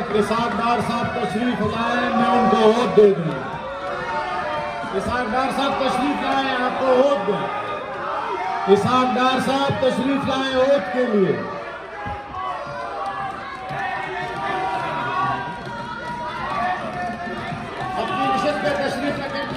इसहाक डार साहब तशरीफ लाए, मैं उनको वोट दे दूंगा। इसहाक डार साहब तशरीफ लाए, आपको वोट दूं। इसहाक डार साहब तशरीफ लाए वोट के लिए। अपनी निशस्त पे तशरीफ रखें।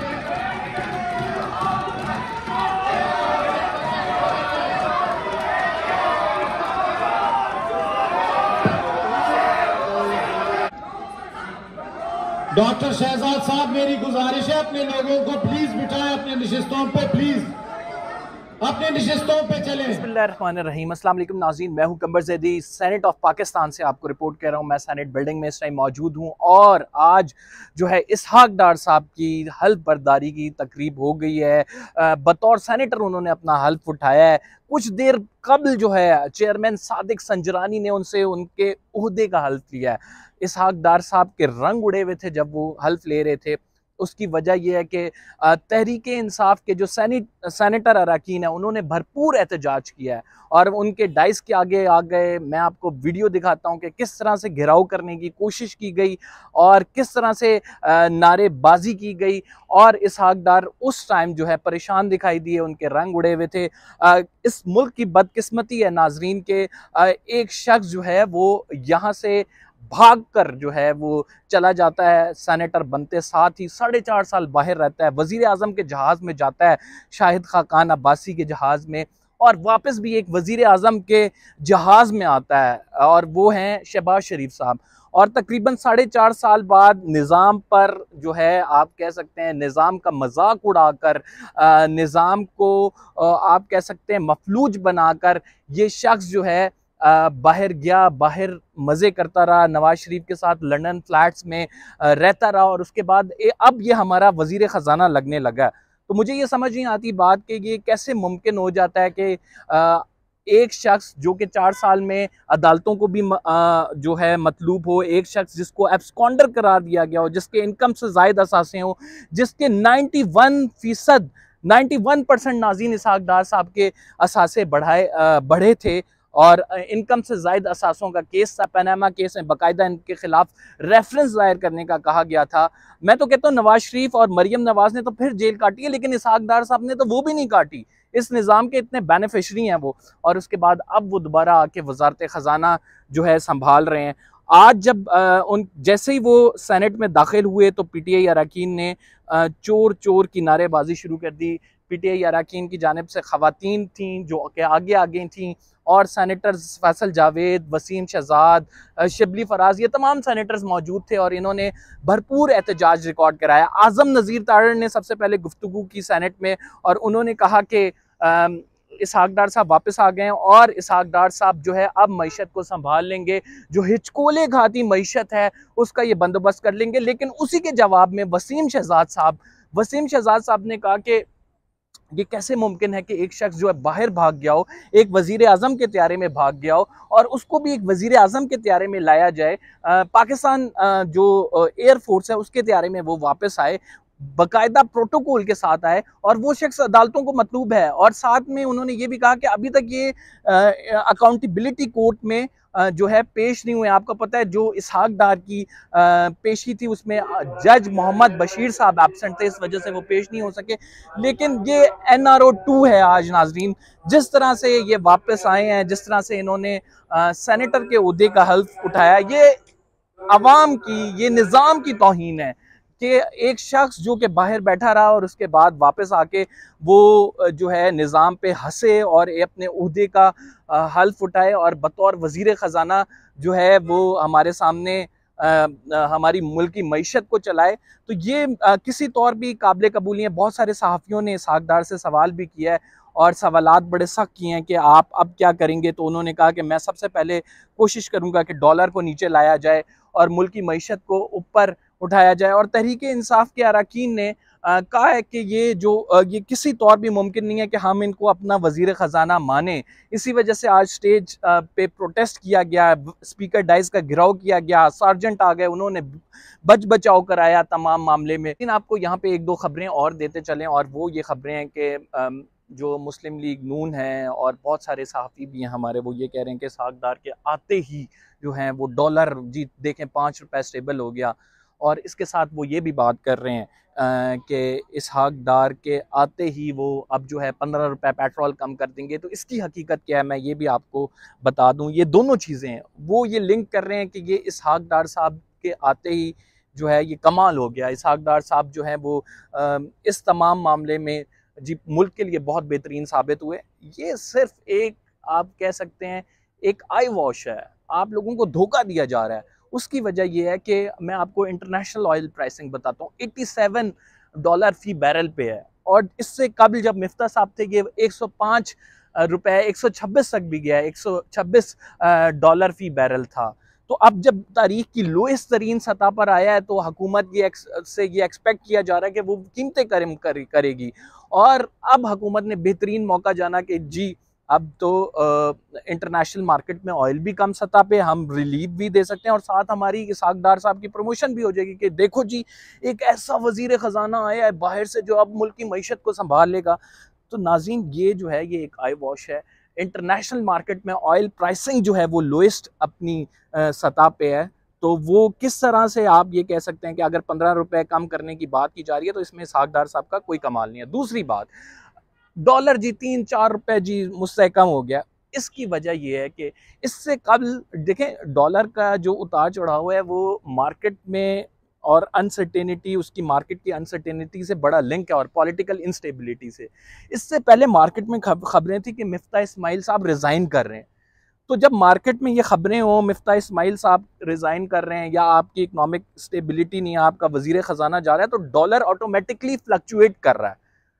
डॉक्टर शहजाद साहब, मेरी गुजारिश है अपने लोगों को प्लीज बिठाएं अपने निशिस्तों पे, प्लीज अपने निशिस्तों पे चलें। बिस्मिल्लाहिर्रहमानिर्रहीम। अस्सलाम वालेकुम नाज़रीन, मैं हूं कंबर ज़ैदी, सेनेट ऑफ पाकिस्तान से आपको रिपोर्ट कर रहा हूं। मैं सेनेट बिल्डिंग में इस टाइम मौजूद हूं और आज जो है इसहाक डार साहब की हल्फ बर्दारी की तकरीब हो गई है। बतौर सेनेटर उन्होंने अपना हल्फ उठाया है। कुछ देर कबल जो है चेयरमैन सादिक संजरानी ने उनसे उनके ओहदे का हल्फ लिया है। इसहाक डार साहब के रंग उड़े हुए थे जब वो हल्फ ले रहे थे। उसकी वजह यह है कि तहरीक इंसाफ के जो सेनेटर अरकान है उन्होंने भरपूर एहतजाज किया है और उनके डाइस के आगे आ गए। मैं आपको वीडियो दिखाता हूं कि किस तरह से घेराव करने की कोशिश की गई और किस तरह से नारेबाजी की गई। और इसहाक डार उस टाइम जो है परेशान दिखाई दिए, उनके रंग उड़े हुए थे। इस मुल्क की बदकिस्मती है नाजरीन के एक शख्स जो है वो यहाँ से भाग कर जो है वो चला जाता है सेनेटर बनते, साथ ही 4.5 साल बाहर रहता है, वजीर आजम के जहाज में जाता है, शाहिद खाकान अब्बासी के जहाज में, और वापस भी एक वजीर आजम के जहाज में आता है और वो हैं शहबाज शरीफ साहब। और तकरीबन 4.5 साल बाद निज़ाम पर जो है आप कह सकते हैं निज़ाम का मजाक उड़ाकर, निज़ाम को आप कह सकते हैं मफलूज बनाकर ये शख्स जो है बाहर गया, बाहर मज़े करता रहा, नवाज शरीफ के साथ लंदन फ्लैट्स में रहता रहा और उसके बाद अब ये हमारा वजीर ख़जाना लगने लगा। तो मुझे ये समझ नहीं आती बात कि ये कैसे मुमकिन हो जाता है कि एक शख्स जो कि 4 साल में अदालतों को भी जो है मतलूब हो, एक शख्स जिसको एब्सकॉन्डर करार दिया गया हो, जिसके इनकम से ज़ायद असासे हो, जिसके 91% नाज़रीन इसहाक डार साहब के असासे बढ़े थे और इनकम से ज़ायद असासों का केस था। पनामा केस में बाकायदा इनके खिलाफ रेफरेंस दायर करने का कहा गया था। मैं तो कहता हूँ नवाज शरीफ और मरियम नवाज ने तो फिर जेल काटी है, लेकिन इसहाक डार साहब ने तो वो भी नहीं काटी। इस निज़ाम के इतने बेनिफिशरी हैं वो, और उसके बाद अब वो दोबारा आके वजारत ख़जाना जो है संभाल रहे हैं। आज जब जैसे ही वो सेनेट में दाखिल हुए तो PTI अरकान ने चोर चोर की नारेबाजी शुरू कर दी। PTI अरकान की जानिब से ख़वातीन थीं जो कि आगे थीं और सेनेटर्स फैसल जावेद, वसीम शहजाद, शिबली फराज, ये तमाम सेनेटर्स मौजूद थे और इन्होंने भरपूर एहतजाज रिकॉर्ड कराया। आज़म नज़ीर तारड़ ने सबसे पहले गुफ्तगू की सेनेट में और उन्होंने कहा कि इसहाक डार साहब वापस आ गए हैं और इसहाक डार साहब जो है अब मईशत को संभाल लेंगे, जो हिचकोले घाती मईशत है उसका ये बंदोबस्त कर लेंगे। लेकिन उसी के जवाब में वसीम शहजाद साहब ने कहा कि ये कैसे मुमकिन है कि एक शख्स जो है बाहर भाग गया हो, एक वजीर आजम के त्यारे में भाग गया हो और उसको भी एक वजीर आजम के त्यारे में लाया जाए, पाकिस्तान जो एयर फोर्स है उसके त्यारे में वो वापस आए, बाकायदा प्रोटोकॉल के साथ आए और वो शख्स अदालतों को मतलूब है। और साथ में उन्होंने ये भी कहा कि अभी तक ये अकाउंटेबिलिटी कोर्ट में जो है पेश नहीं हुए। आपको पता है जो इसहाक डार की पेशी थी उसमें जज मोहम्मद बशीर साहब एब्सेंट थे, इस वजह से वो पेश नहीं हो सके। लेकिन ये NRO 2 है आज नाजरीन, जिस तरह से ये वापस आए हैं, जिस तरह से इन्होंने सेनेटर के ओहदे का हल्फ उठाया, ये अवाम की, ये निज़ाम की तौहीन है कि एक शख्स जो कि बाहर बैठा रहा और उसके बाद वापस आके वो जो है निज़ाम पे हंसे और अपने ओहदे का हल्फ उठाए और बतौर वजीर ख़जाना जो है वो हमारे सामने हमारी मुल्क की मईशत को चलाए। तो ये किसी तौर भी काबिल कबूल है। बहुत सारे सहाफ़ियों ने इसहाक डार से सवाल भी किया है और सवालात बड़े सख्त किए हैं कि आप अब क्या करेंगे। तो उन्होंने कहा कि मैं सबसे पहले कोशिश करूँगा कि डॉलर को नीचे लाया जाए और मुल्क की मईशत को ऊपर उठाया जाए। और तहरीक इंसाफ के अरकान ने कहा है कि ये किसी तौर भी मुमकिन नहीं है कि हम इनको अपना वजीर ख़जाना माने। इसी वजह से आज स्टेज पे प्रोटेस्ट किया गया, स्पीकर डाइस का घेराव किया गया, सार्जेंट आ गए, उन्होंने बचाव कराया तमाम मामले में। लेकिन आपको यहाँ पे 1-2 खबरें और देते चलें और वो ये खबरें हैं कि जो मुस्लिम लीग नून है और बहुत सारे सहाफ़ी भी हैं हमारे, वो ये कह रहे हैं कि इसहाक डार के आते ही जो हैं वो डॉलर जी देखें 5 रुपये स्टेबल हो गया। और इसके साथ वो ये भी बात कर रहे हैं कि इसहाक डार के आते ही वो अब जो है 15 रुपये पेट्रोल कम कर देंगे। तो इसकी हकीकत क्या है मैं ये भी आपको बता दूं। ये दोनों चीज़ें हैं, वो ये लिंक कर रहे हैं कि ये इसहाक डार साहब के आते ही जो है ये कमाल हो गया। इसहाक डार साहब जो हैं वो इस तमाम मामले में जी मुल्क के लिए बहुत बेहतरीन साबित हुए। ये सिर्फ एक आप कह सकते हैं एक आई वॉश है, आप लोगों को धोखा दिया जा रहा है। उसकी वजह यह है कि मैं आपको इंटरनेशनल ऑयल प्राइसिंग बताता हूँ, $87 फी बैरल पे है। और इससे कबल जब मिफ्ता साहब थे ये 105 रुपए 126 तक भी गया है, $126 फी बैरल था। तो अब जब तारीख की लोएस्ट तरीन सतह पर आया है तो हुकूमत से ये एक्सपेक्ट किया जा रहा है कि वो कीमतें करेगी। और अब हुकूमत ने बेहतरीन मौका जाना कि जी अब तो इंटरनेशनल मार्केट में ऑयल भी कम सतह पे हम रिलीफ भी दे सकते हैं और साथ हमारी इसहाक डार साहब की प्रमोशन भी हो जाएगी कि देखो जी एक ऐसा वजीर ख़जाना आया है बाहर से जो अब मुल्क की मईशत को संभाल लेगा। तो नाज़रीन ये जो है ये एक आई वॉश है। इंटरनेशनल मार्केट में ऑयल प्राइसिंग जो है वो लोएस्ट अपनी सतह पे है। तो वो किस तरह से आप ये कह सकते हैं कि अगर 15 रुपए कम करने की बात की जा रही है तो इसमें इसहाक डार साहब का कोई कमाल नहीं है। दूसरी बात, डॉलर जी 3-4 रुपए जी मुझसे कम हो गया। इसकी वजह यह है कि इससे कल देखें डॉलर का जो उतार चढ़ाव है वो मार्केट में और अनसर्टेनिटी, उसकी मार्केट की अनसर्टेनिटी से बड़ा लिंक है और पॉलिटिकल इंस्टेबिलिटी से। इससे पहले मार्केट में खबरें थी कि मिफ्ता इस्माइल साहब रिज़ाइन कर रहे हैं। तो जब मार्केट में ये खबरें हों मिफ्ता इस्माइल साहब रिज़ाइन कर रहे हैं या आपकी इकोनॉमिक स्टेबिलिटी नहीं है, आपका वजीर ख़जाना जा रहा है, तो डॉलर ऑटोमेटिकली फ्लक्चुएट कर रहा है।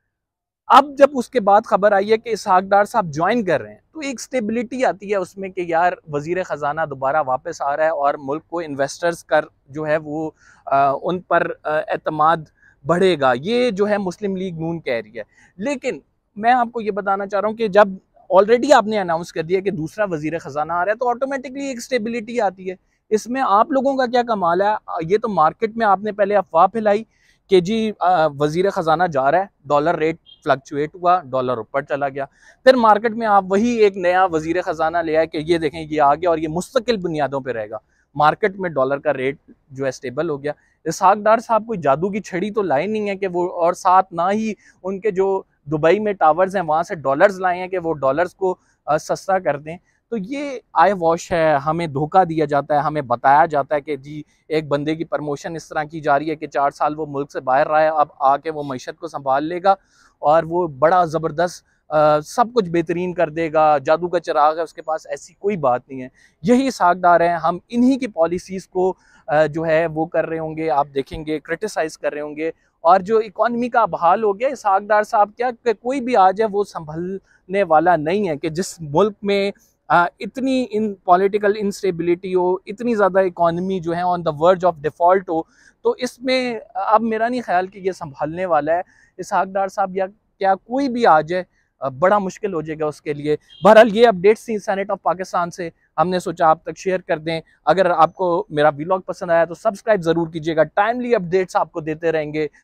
अब जब उसके बाद खबर आई है कि इसहाक डार साहब ज्वाइन कर रहे हैं तो एक स्टेबिलिटी आती है उसमें कि यार वजीर ख़जाना दोबारा वापस आ रहा है और मुल्क को इन्वेस्टर्स कर जो है वो उन पर एतमाद बढ़ेगा। ये जो है मुस्लिम लीग नून कह रही है। लेकिन मैं आपको ये बताना चाह रहा हूँ कि जब ऑलरेडी आपने अनाउंस कर दिया कि दूसरा वजीर ख़जाना आ रहा है तो ऑटोमेटिकली एक स्टेबिलिटी आती है। इसमें आप लोगों का क्या कमाल है, ये तो मार्केट में आपने पहले अफवाह फैलाई कि जी वजीर ख़जाना जा रहा है, डॉलर रेट फ्लक्चुएट हुआ, डॉलर ऊपर चला गया। फिर मार्केट में आप वही एक नया वजीर ख़जाना ले आए कि ये देखें ये आ गया और ये मुस्तकिल बुनियादों पे रहेगा। मार्केट में डॉलर का रेट जो है स्टेबल हो गया। इसहाक डार साहब कोई जादू की छड़ी तो लाई नहीं है कि वो, और साथ ना ही उनके जो दुबई में टावर्स हैं वहाँ से डॉलर्स लाए हैं कि वो डॉलर्स को सस्ता कर दें। तो ये आई वॉश है, हमें धोखा दिया जाता है, हमें बताया जाता है कि जी एक बंदे की प्रमोशन इस तरह की जा रही है कि 4 साल वो मुल्क से बाहर रहा है, अब आके वो मईशत को संभाल लेगा और वो बड़ा ज़बरदस्त सब कुछ बेहतरीन कर देगा, जादू का चिराग है उसके पास। ऐसी कोई बात नहीं है। यही इसहाक डार हैं, हम इन्हीं की पॉलिसीज़ को जो है वो कर रहे होंगे, आप देखेंगे क्रिटिसाइज़ कर रहे होंगे। और जो इकॉनमी का बहाल हो गया, इसहाक डार साहब क्या कोई भी आ जाए वो संभलने वाला नहीं है कि जिस मुल्क में इतनी इन पॉलिटिकल इंस्टेबिलिटी हो, इतनी ज़्यादा इकॉनमी जो है on the verge of default हो, तो इसमें अब मेरा नहीं ख्याल कि ये संभालने वाला है इसहाक डार साहब, या क्या कोई भी आ जाए बड़ा मुश्किल हो जाएगा उसके लिए। बहरहाल ये अपडेट्स थी सेनेट ऑफ पाकिस्तान से, हमने सोचा आप तक शेयर कर दें। अगर आपको मेरा व्लॉग पसंद आया तो सब्सक्राइब ज़रूर कीजिएगा, टाइमली अपडेट्स आपको देते रहेंगे।